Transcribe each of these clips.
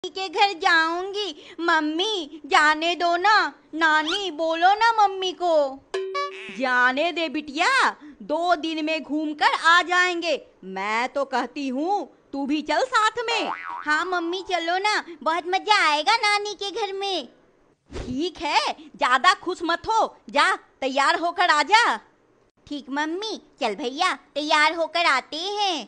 के घर जाऊंगी। मम्मी जाने दो ना। नानी बोलो ना मम्मी को। जाने दे बिटिया, 2 दिन में घूमकर आ जाएंगे। मैं तो कहती हूँ तू भी चल साथ में। हाँ मम्मी चलो ना, बहुत मजा आएगा नानी के घर में। ठीक है, ज्यादा खुश मत हो, जा तैयार होकर आ जा। ठीक मम्मी, चल भैया तैयार होकर आते हैं।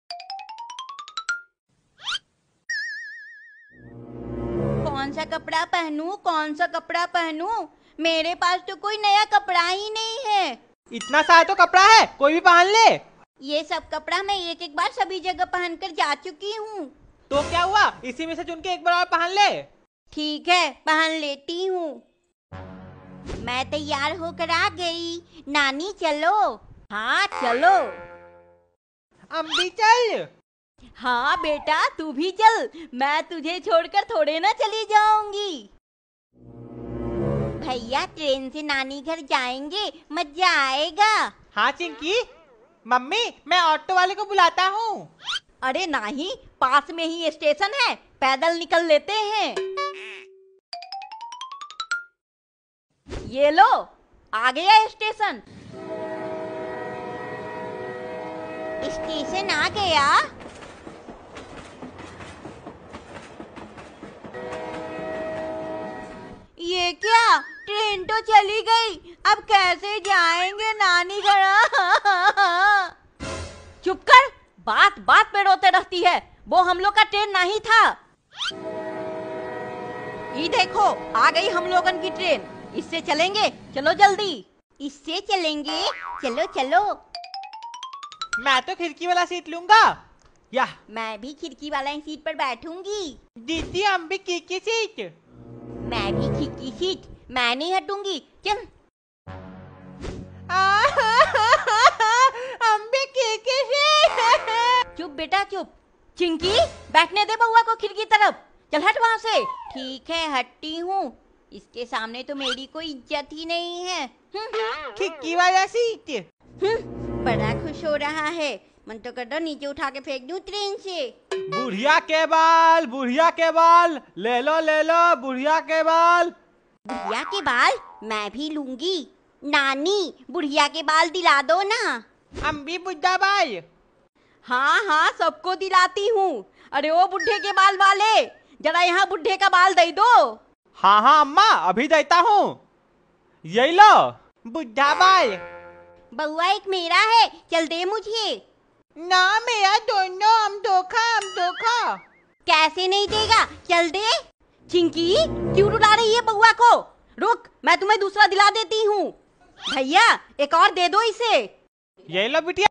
कौन सा कपड़ा पहनूं, कौन सा कपड़ा पहनूं? मेरे पास तो कोई नया कपड़ा ही नहीं है। इतना सारा तो कपड़ा है, कोई भी पहन ले। ये सब कपड़ा मैं एक एक बार सभी जगह पहनकर जा चुकी हूँ। तो क्या हुआ, इसी में से चुन के एक बार और पहन ले। ठीक है, पहन लेती हूँ। मैं तैयार होकर आ गई। नानी चलो। हाँ चलो। अम्बी चल। हाँ बेटा तू भी चल, मैं तुझे छोड़कर थोड़े ना चली जाऊंगी। भैया ट्रेन से नानी घर जाएंगे, मजा आएगा। हाँ चिंकी, मम्मी मैं ऑटो वाले को बुलाता हूँ। अरे नहीं, पास में ही स्टेशन है, पैदल निकल लेते हैं। ये लो, आ गया स्टेशन। स्टेशन आ गया। ये क्या, ट्रेन तो चली गई, अब कैसे जाएंगे नानी घर? चुप कर, बात बात पे रोते रहती है। वो हम लोग का ट्रेन नहीं था। ये देखो, आ गई हम लोगन की ट्रेन। इससे चलेंगे, चलो जल्दी। इससे चलेंगे, चलो चलो। मैं तो खिड़की वाला सीट लूंगा। या मैं भी खिड़की वाला सीट पर बैठूंगी। दीदी अम्बी की सीट। मैं भी खिड़की सीट, मैं नहीं हटूंगी, चल। अम्बी की सीट। चुप बेटा चुप। चिंकी, बैठने दे बउआ को खिड़की तरफ। चल हट वहां से। ठीक है हटती हूँ। इसके सामने तो मेरी कोई इज्जत ही नहीं है। खिड़की वाला सीट। बड़ा खुश हो रहा है, मन तो कर दो नीचे उठा के फेंक दूं ट्रेन से। बुढ़िया के बाल, बुढ़िया के बाल, ले लो बुढ़िया के बाल। बुढ़िया के बाल मैं भी लूंगी। नानी बुढ़िया के बाल दिला दो ना। अम्बी बुढ़ा बाल। हाँ हाँ सबको दिलाती हूँ। अरे ओ बुढ़े के बाल वाले, जरा यहाँ बुढ़े का बाल दे दो। हाँ हाँ अम्मा अभी देता हूँ। यही लो बुढ़ा बाल। बउआ एक मेरा है, चल दे मुझे। ना मेरा दोनों, हम धोखा। कैसे नहीं देगा, चल दे। चिंकी क्यों रुला रही है बउआ को? रुक, मैं तुम्हें दूसरा दिला देती हूँ। भैया एक और दे दो इसे। यही लो बिटिया।